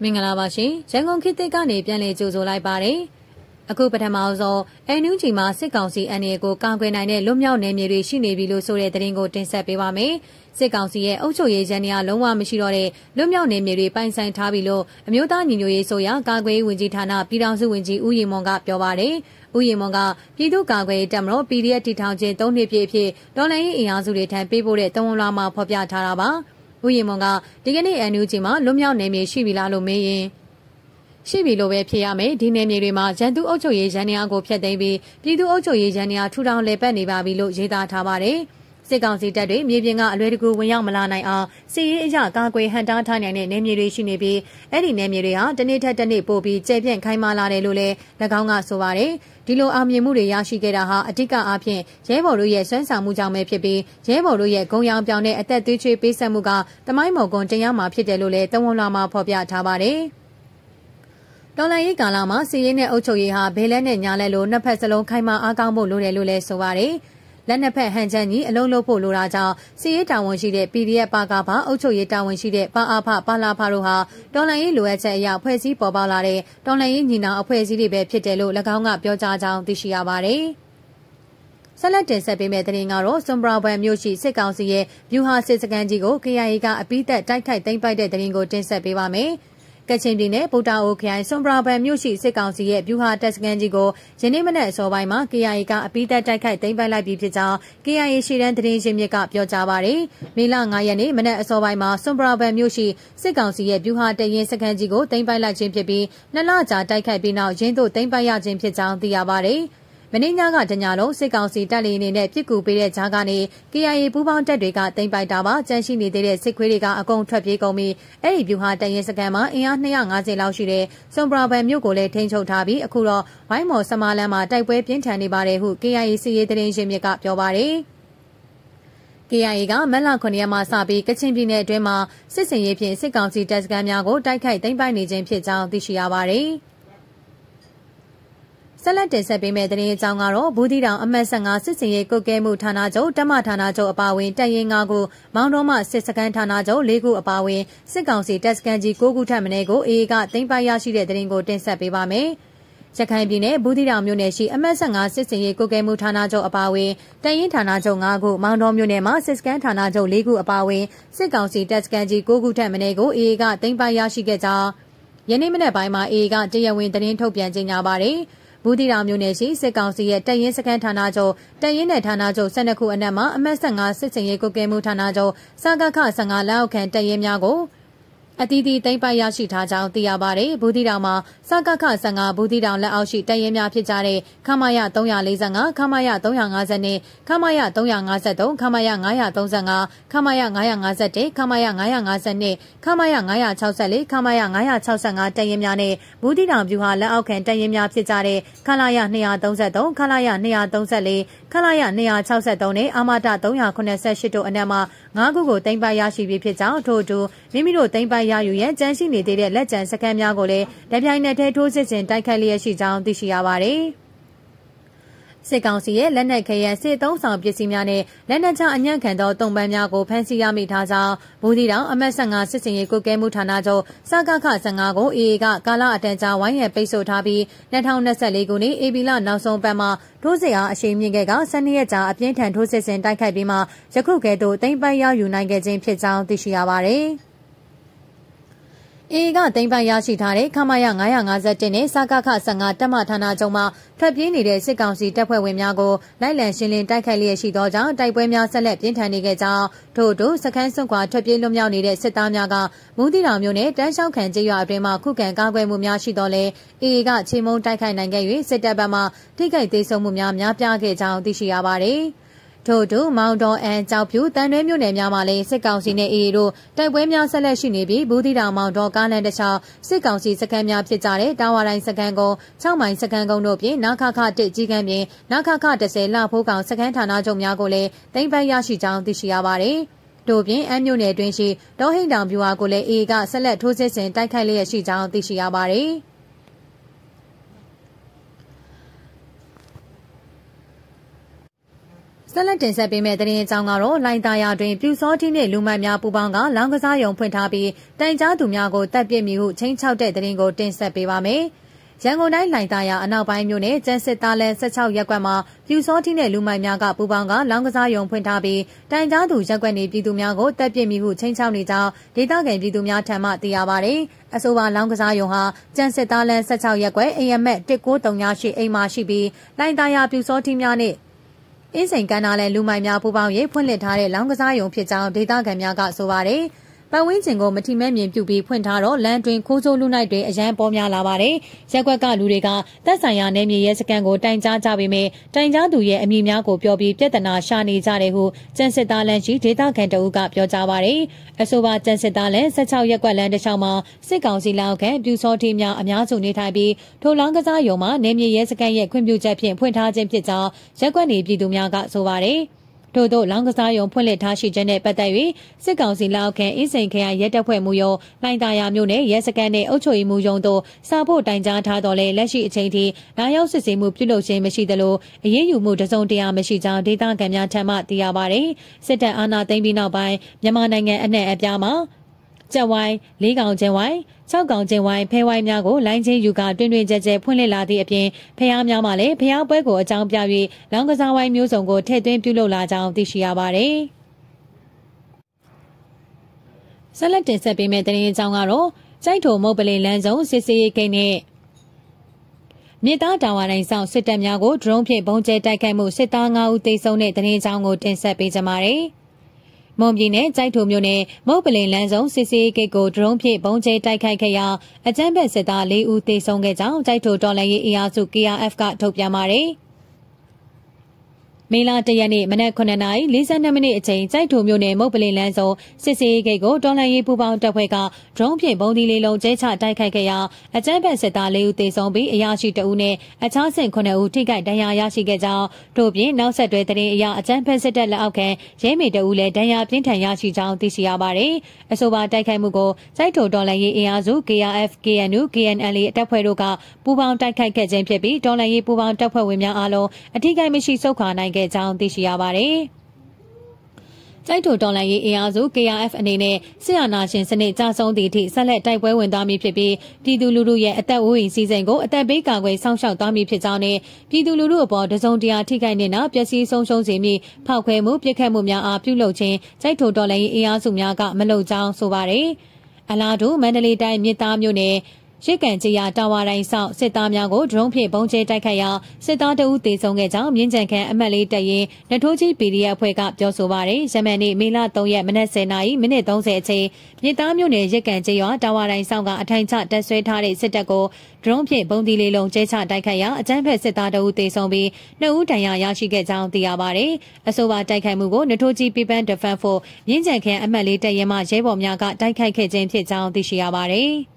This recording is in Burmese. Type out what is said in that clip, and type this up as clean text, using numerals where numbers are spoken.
မင်္ဂလာပါရှင်ရန်ကုန်ခေတ်သစ်ကနေပြန်လည်ကြိုဆိုလိုက်ပါတယ်အခုပထမဆုံးNUGမှာစစ်ကောင်စီအနေကိုကာကွယ်နိုင်တဲ့လွတ်မြောက်နယ်မြေတွေရှိနေပြီလို့ဆိုတဲ့သတင်းကိုတင်ဆက်ပေးပါမယ်စစ်ကောင်စီရဲ့အုပ်ချုပ်ရေးရန်ရာလုံးဝမရှိတော့တဲ့လွတ်မြောက်နယ်မြေတွေပိုင်ဆိုင်ထားပြီလို့အမျိုးသားညီညွတ်ရေးဆိုရာကာကွယ်ရေးဝန်ကြီးဌာနပြည်ထောင်စုဝန်ကြီးဦးရီမွန်ကပြောပါတယ်ဦးရီမွန်ကပြည်သူ့ကာကွယ်ရေးတပ်မတော် PDF တီထောင်ခြင်း3နှစ်ပြည့်အဖြစ်တော်လှန်ရေးအင်အားစုတွေထံပေးပို့တဲ့သုံးဝန်လွှာမှာဖော်ပြထားတာပါဦးရီမွန်ကဒီကနေ့NUGမှာလွတ်မြောက်နယ်မြေရှိပြီလားလို့မေးရင်ရှိပြီလို့ပဲဖြစ်ရမယ်ဒီနယ်မြေတွေမှာရန်သူအုပ်ချုပ်ရေးရန်ရာကိုဖျက်သိမ်းပြီးပြည်သူ့အုပ်ချုပ်ရေးရန်ရာထူထောင်လည်ပတ်နေပါပြီလို့ရေးသားထားပါတယ်စစ်ကောင်စီတပ်တွေမြေပြင်ကအလွဲတကူဝင်ရောက်မလာနိုင်အောင်စစ်ရေးအရကာကွယ်ဟန်တားထားနိုင်တဲ့နယ်မြေတွေရှိနေပြီးအဲ့ဒီနယ်မြေတွေဟာတစ်နေ့ထက်တစ်နေ့ပိုပြီးကျယ်ပြန့်ခိုင်မာလာတယ်လို့လည်း၎င်းကဆိုပါတယ်ဒီလိုအောင်မြင်မှုတွေရရှိခဲ့တာဟာအဓိကအားဖြင့်ရဲဘော်တို့ရဲ့စွမ်းဆောင်မှုကြောင့်ပဲဖြစ်ပြီးရဲဘော်တို့ရဲ့ဂုဏ်ရောင်ပြောင်တဲ့အသက်သွေးချွေးပေးဆက်မှုကတမိုင်းမော်ကွန်တရားမှာဖြစ်တယ်လို့လည်းတဝန်လာမှာဖော်ပြထားပါတယ်တော်လှန်ရေးကာလမှာစီရေးနဲ့အုပ်ချုပ်ရေးဟာဘယ်လက်နဲ့ညာလက်လို့နှစ်ဖက်စလုံးခိုင်မာအားကောင်းဖို့လိုတယ်လို့လည်းဆိုပါတယ်လက်နှစ်ဖက်ဟန်ချက်ကြီးအလုံးလုံးဖို့လိုတာကြောင့်စီရေးတာဝန်ရှိတဲ့ PDF ပါကပါအုပ်ချုပ်ရေးတာဝန်ရှိတဲ့ပါအာဖပါလာဖတို့ဟာတော်လှန်ရေးလိုအပ်ချက်အရဖွဲ့စည်းပေါ်ပေါက်လာတဲ့တော်လှန်ရေးညီနောင်အဖွဲ့အစည်းတွေပဲဖြစ်တယ်လို့၎င်းကပြောကြားကြောင်းသိရှိရပါတယ်ဆက်လက်တင်ဆက်ပေးမယ့်သတင်းကတော့စွန်ဘရာဘန်မြို့ရှိစစ်ကောင်စီရဲ့ဗျူဟာစစ်စခန်းကြီးကို KIA ကအပိသက်တိုက်ခိုက်သိမ်းပိုက်တဲ့သတင်းကိုတင်ဆက်ပေးပါမယ်ကချင်ပြည်နယ်ဗုဒ္ဓအိုခရိုင်စွန်ဘရာဘန်မြို့ရှိစစ်ကောင်စီရဲ့ဗျူဟာတပ်စခန်းကြီးကိုယနေ့မနက်အစောပိုင်းမှာ KIA ကအပိသက်တိုက်ခိုက်သိမ်းပိုက်လိုက်ပြီးဖြစ်ကြောင်း KIA ရှေ့တန်းသတင်းရင်းမြစ်ကပြောကြားပါတယ်။မေလ9ရက်နေ့မနက်အစောပိုင်းမှာစွန်ဘရာဘန်မြို့ရှိစစ်ကောင်စီရဲ့ဗျူဟာတပ်ရင်းစခန်းကြီးကိုသိမ်းပိုက်လိုက်ခြင်းဖြစ်ပြီး2လကြာတိုက်ခိုက်ပြီးနောက်ရင်းသို့သိမ်းပိုက်ရခြင်းဖြစ်ကြောင်းသိရပါတယ်။မင်းညကတညလုံးစစ်ကောင်စီတပ်လီအနေနဲ့ပြစ်ကူပေးတဲ့ကြားကနေ KIA ပူးပေါင်းတပ်တွေကသိမ်းပိုက်တာပါကြမ်းရှိနေသေးတဲ့စစ်ခွေးတွေကအကုန်ထွက်ပြေးကုန်ပြီးအဲ့ဒီဗျူဟာတရင်စကန်မှာအင်အား250လောက်ရှိတဲ့စွန်ဘရာဘန်မြို့ကိုလည်းထိန်းချုပ်ထားပြီးအခုတော့ဝိုင်းမော်စမာလန်မှာတိုက်ပွဲပြင်းထန်နေပါတယ်ဟု KIA စစ်ရေးသတင်းရင်းမြစ်ကပြောပါတယ် KIA ကမက်လ9ရက်မှစပြီးကချင်ပြည်နယ်အတွင်းမှာစစ်စင်ရေးဖြင့်စစ်ကောင်စီတပ်စခန်းများကိုတိုက်ခိုက်သိမ်းပိုက်နေခြင်းဖြစ်ကြောင်းသိရှိရပါတယ်ဆက်လက်တင်ဆက်ပေးမယ့်သတင်းအကြောင်းကတော့ဘူးတီတောင်အမှတ်15စစ်စင်ရေးကုတ်ကဲမှုဌာနချုပ်တမဌာနချုပ်အပါအဝင်တပ်ရင်း9ခုမောင်တော်မှစစ်စခန်းဌာနချုပ်4ခုအပါအဝင်စစ်ကောင်စီတပ်စခန်းကြီး9ခုထပ်မံကို AA ကသိမ်းပိုက်ရရှိတဲ့သတင်းကိုတင်ဆက်ပေးပါမယ်။ရခိုင်ပြည်နယ်ဘူးတီတောင်မြို့နယ်ရှိအမှတ်15စစ်စင်ရေးကုတ်ကဲမှုဌာနချုပ်အပါအဝင်တပ်ရင်းဌာနချုပ်9ခုမောင်တော်မြို့နယ်မှာစစ်စခန်းဌာနချုပ်4ခုအပါအဝင်စစ်ကောင်စီတပ်စခန်းကြီး9ခုထပ်မံကို AA ကသိမ်းပိုက်ရရှိခဲ့ကြောင်းယနေ့မနက်ပိုင်းမှာ AA ကတရားဝင်သတင်းထုတ်ပြန်ကြေညာပါတယ်။ဘူးတီတောင်မြို့နယ်ရှိစစ်ကောင်စီရဲ့တပ်ရင်းစခန်းဌာနချုပ်တပ်ရင်းနဲ့ဌာနချုပ်12ခုအနက်မှာအမှတ်15စစ်စင်ရေးကုတ်ကဲမှုဌာနချုပ်စကခ15လက်အောက်ခံတပ်ရင်းများကိုအတီးတီသိမ်းပိုက်ရရှိထားကြောင်းသိရပါတယ်။ဘူးတီတောင်မှာစကခ15ဘူးတီတောင်လက်အောက်ရှိတပ်ရင်းများဖြစ်ကြတဲ့ခမရ345ခမရ350ခမရ353ခမရ935ခမရ951ခမရ952ခမရ964ခမရ965တပ်ရင်းများနဲ့ဘူးတီတောင်ဗျူဟာလက်အောက်ခံတပ်ရင်းများဖြစ်ကြတဲ့ခလာရ233ခလာရ234ခလာရ263နဲ့အာမတ388တို့အနက်မှာ9ခုကိုသိမ်းပိုက်ရရှိပြီးဖြစ်ကြောင်းထို့အတူမိမိတို့သိမ်းပိုက်ရယူရန်ကြမ်းရှိနေသေးတဲ့လက်ကျန်စခန်းများကိုလည်းတပြိုင်နက်တည်းထိုးစစ်ဆင်တိုက်ခိုက်လျက်ရှိကြောင်းသိရှိရပါတယ်။စစ်ကောင်စီရဲ့လက်နက်ခဲယမ်းစစ်သုံးဆောင်ပစ္စည်းများနဲ့လက်နက်ချအညံ့ခံသောတုံ့ပန်းများကိုဖမ်းဆီးရမိထားကြောင်းဘူးတီတောင်အမှတ်15စစ်စင်ရေးကုတ်ကဲမှုဌာနချုပ်စကခ15ကို AA ကကာလအတန်ကြာဝိုင်းရံပိတ်ဆို့ထားပြီး2024ခုနှစ်ဧပြီလနောက်ဆုံးပတ်မှာထိုးစစ်အားအရှိန်မြင့်ခဲ့က12ရက်ကြာအပြင်းထန်ထိုးစစ်ဆင်တိုက်ခိုက်ပြီးမှယခုကဲ့သို့သိမ်းပိုက်ရယူနိုင်ခဲ့ခြင်းဖြစ်ကြောင်းသိရှိရပါတယ်။AA ကသိမ်းပိုက်ရရှိထားတဲ့ခမရ951နဲ့စကခ15တပ်မဌာနချုပ်မှထွက်ပြေးနေတဲ့စစ်ကောင်စီတပ်ဖွဲ့ဝင်များကိုလိုက်လံရှင်းလင်းတိုက်ခိုက်လျက်ရှိသောကြောင့်တိုက်ပွဲများဆက်လက်ပြင်းထန်နေခဲ့ကြောင်းထို့အတူစခန်းစွန့်ခွာထွက်ပြေးလွတ်မြောက်နေတဲ့စစ်သားများကမူးတီတောင်မြို့နယ်တန်းလျှောက်ခံကျေးရွာအတွင်းမှခုခံကာကွယ်မှုများရှိတော်လဲ AA ကချေမှုန်းတိုက်ခိုက်နိုင်ခဲ့၍စစ်တပ်ဘက်မှထိခိုက်ဒေဆုံးမှုများများပြားခဲ့ကြောင်းသိရှိရပါတယ်။ထို့အတူမောင်တော်အန်ကြောက်ဖြူတန်တွဲမြို့နယ်များမှာလည်းစစ်ကောင်စီနဲ့ AA တို့တိုက်ပွဲများဆက်လက်ရှိနေပြီးဘူးတီတောင်မောင်တော်ကားလမ်းတစ်လျှောက်စစ်ကောင်စီစခန်းများဖြစ်ကြတဲ့တာဝါတိုင်းစခန်းကုန်း6မိုင်စခန်းကုန်းတို့ပြင်နခခ1ကြီးကမ်းပြင်နခခ10လဖိုးကောင်စခန်းဌာနချုပ်များကိုလည်းသိမ်းပိုက်ရရှိကြောင်းသိရှိရပါတယ်။တို့ပြင်အမ်းမြို့နယ်တွင်ရှိတောဟိန်တောင်ဗျူဟာကိုလည်း AA ကဆက်လက်ထိုးစစ်ဆင်တိုက်ခိုက်လျက်ရှိကြောင်းသိရှိရပါတယ်။ဆက်လက်တင်ဆက်ပေးမယ့်သတင်းအကြောင်းကတော့လိုင်တာယာတွင်ပြူစောတိနှင့်လူမိုက်များပူးပေါင်းကလောင်းကစားရုံဖွင့်ထားပြီးတိုင်ကြားသူများကိုတပ်ပစ်မိဟုချင်းချောက်တဲ့သတင်းကိုတင်ဆက်ပေးပါမယ်။ရန်ကုန်တိုင်းလိုင်တာယာအနောက်ပိုင်းမြို့နယ်ကျန်းစစ်သားလန်16ရပ်ကွက်မှာပြူစောတိနှင့်လူမိုက်များကပူးပေါင်းကလောင်းကစားရုံဖွင့်ထားပြီးတိုင်ကြားသူရပ်ကွက်နေပြည်သူများကိုတပ်ပစ်မိဟုချင်းချောက်နေကြောင်းဒေသခံပြည်သူများထံမှသိရပါဗျ။အဆိုပါလောင်းကစားရုံဟာကျန်းစစ်သားလန်16ရပ်ကွက် AMS 1938အိမ်မှာရှိပြီးလိုင်တာယာပြူစောတိများနှင့်အင်းစိန်ကန်းနာလဲလူမိုင်များပူပေါင်းရေးဖွင့်လှစ်ထားတဲ့လောင်းကစားရုံဖြစ်ကြောင်းဒေသခံများကဆိုပါတယ်။ပတ်ဝန်းကျင်ကိုမထိမဲ့မြင်ပြုပြီးဖွင့်ထားတော့လမ်းတွင်ခိုးဆိုးလူနိုင်တွေအရန်ပေါ်များလာပါတယ်။ရက်ကွက်ကလူတွေကသက်ဆိုင်ရာနယ်မြေရဲစခန်းကိုတိုင်ကြားကြပေမဲ့တိုင်ကြားသူရဲ့အမည်များကိုပြောပြီးပြဿနာရှာနေကြတယ်ဟုကျန်းစစ်သားလန်ရှိဒေသခံတအုပ်ကပြောကြားပါတယ်။အဆိုပါကျန်းစစ်သားလန်16ရက်ကွက်လမ်းတစ်လျှောက်မှာစစ်ကောင်စီလက်အောက်ခံပြူစောတိများအများစုနေထိုင်ပြီးထိုလောင်းကစားရုံမှာနယ်မြေရဲစခန်းရဲ့ခွင့်ပြုချက်ဖြင့်ဖွင့်ထားခြင်းဖြစ်ကြောင်းရက်ကွက်နေပြည်သူများကဆိုပါတယ်။ထို့သောလောင်းကစားရုံဖွင့်လှစ်ထားရှိခြင်းနဲ့ပတ်သက်၍စစ်ကောင်စီလက်အောက်ခံအင်းစိန်ခရိုင်ရဲတပ်ဖွဲ့မှူးရုံးလိုင်တာယာမြို့နယ်ရဲစခန်းနှင့်အုပ်ချုပ်ရေးမှူးရုံးတို့စာဖို့တိုင်ကြားထားတော်လဲလက်ရှိအချိန်ထိလာရောက်စစ်ဆေးမှုပြုလုပ်ခြင်းမရှိသလိုအရေးယူမှုတစုံတရာမရှိကြောင်းဒေသခံများထံမှသိရပါသည်စစ်တပ်အာဏာသိမ်းပြီးနောက်ပိုင်းမြန်မာနိုင်ငံအနှံ့အပြားမှာကျက်ဝိုင်း၄ကောင်ကျင်းဝိုင်း6ကောင်ကျင်းဝိုင်းဖဲဝိုင်းများကိုလိုင်းချင်းယူကတွင်တွင်ကြဲကြဲဖွင့်လှစ်လာသည့်အပြင်ဖျားများမှလည်းဖျားပွဲကိုအကြောင်းပြ၍လောင်းကစားဝိုင်းမျိုးစုံကိုထည့်သွင်းပြုလုပ်လာကြောင်းသိရှိရပါသည်ဆက်လက်တင်ဆက်ပေးမယ့်သတင်းအကြောင်းကတော့ကျိုက်ထိုမုတ်ပလင်လမ်းစုံစစ်စေးရေးဂိတ်နဲ့မြေသားတာဝါတိုင်းဆောင်စစ်တပ်များကိုဒရုန်းဖြင့်ပုံကျဲတိုက်ခိုက်မှုစစ်သား9ဦးသေဆုံးတဲ့သတင်းအကြောင်းကိုတင်ဆက်ပေးကြပါမယ်မွန်ပြည်နယ်ကျိုက်ထိုမြို့နယ်မုတ်ပလင်လမ်းစုံစစ်စေးဂိတ်ကိုဒရုန်းဖြင့်ပုံကျဲတိုက်ခိုက်ခဲ့ရာအကြမ်းဖက်စစ်သား4ဦးသေဆုံးခဲ့ကြောင်းကျိုက်ထိုတော်လှန်ရေးအင်အားစု KRF ကထုတ်ပြန်ပါတယ်။မေလ1ရက်နေ့မနက်9:42မိနစ်အချိန်ကျိုက်ထိုမြို့နယ်မုတ်ပလင်လမ်းစုံစစ်စေးဂိတ်ကိုတော်လှန်ရေးပူးပေါင်းတပ်ဖွဲ့ကဒရုန်းဖြင့်ပုံဒီလေးလုံးကျဲချတိုက်ခိုက်ခဲ့ရာအကြမ်းဖက်စစ်သား4ဦးသေဆုံးပြီးအရာရှိ2ဦးနဲ့အခြား9ဦးထိခိုက်ဒဏ်ရာရရှိခဲ့ကြောင်းထို့ပြင်နောက်ဆက်တွဲသတင်းအရအကြမ်းဖက်စစ်တပ်လက်အောက်ခံရဲမေ2ဦးလည်းဒဏ်ရာပြင်းထန်ရရှိကြောင်းသိရှိရပါတယ်။အဆိုပါတိုက်ခိုက်မှုကိုကျိုက်ထိုတော်လှန်ရေးအင်အားစု KRF, KNU, KNLA တပ်ဖွဲ့တို့ကပူးပေါင်းတိုက်ခိုက်ခဲ့ခြင်းဖြစ်ပြီးတော်လှန်ရေးပူးပေါင်းတပ်ဖွဲ့ဝင်များအားလုံးအထိကိမရှိဆုတ်ခွာနိုင်ခဲ့ကြောင်းသိရှိရပါတယ်။ကျိုက်ထိုတော်လှန်ရေးအင်အားစု KRF အနေနဲ့စစ်အာဏာရှင်စနစ်ကြဆုံးသည့်အထိဆက်လက်တိုက်ပွဲဝင်သွားမည်ဖြစ်ပြီးပြည်သူလူထုရဲ့အသက်အိုးအိမ်စီစဉ်ကိုအသက်ဘေးကာကွယ်စောင့်ရှောက်သွားမည်ဖြစ်ကြောင်းနဲ့ပြည်သူလူထုအပေါ်တစုံတရာထိခိုက်နေတာပျက်စီးဆုံးရှုံးစေမည်ဖောက်ခွဲမှုပြစ်ခတ်မှုများအားပြုလုပ်ခြင်းကျိုက်ထိုတော်လှန်ရေးအင်အားစုများကမလုပ်ကြောင်းဆိုပါတယ်။အလားတူမန္တလေးတိုင်းမြစ်သားမြို့နယ်ရစ်ကန်ကြီးရာတာဝါတိုင်းဆောင်စစ်သားများကိုဒရုန်းဖြင့်ပုံကျဲတိုက်ခိုက်ရာစစ်သား2ဦးသေဆုံးခဲ့ကြောင်းမြင်းကြံခန့်အမှတ်4တပ်ရင်းနထိုးကြီး PDF အဖွဲ့ကပြောဆိုပါရယ်ယမန်နေ့မေလ3ရက်မနက်10:30မိနစ်30အချိန်မြစ်သားမြို့နယ်ရစ်ကန်ကြီးရာတာဝါတိုင်းဆောင်ကအထိုင်ချတပ်ဆွဲထားတဲ့စစ်တပ်ကိုဒရုန်းဖြင့်ပုံဒီလေးလုံးကျဲချတိုက်ခိုက်ရာအကြမ်းဖက်စစ်သား2ဦးသေဆုံးပြီး2ဦးဒဏ်ရာရရှိခဲ့ကြောင်းသိရပါရယ်အဆိုပါတိုက်ခိုက်မှုကိုနထိုးကြီး People Defense Force မြင်းကြံခန့်အမှတ်4တပ်ရင်းမှရဲဘော်များကတိုက်ခိုက်ခဲ့ခြင်းဖြစ်ကြောင်းသိရှိရပါရယ်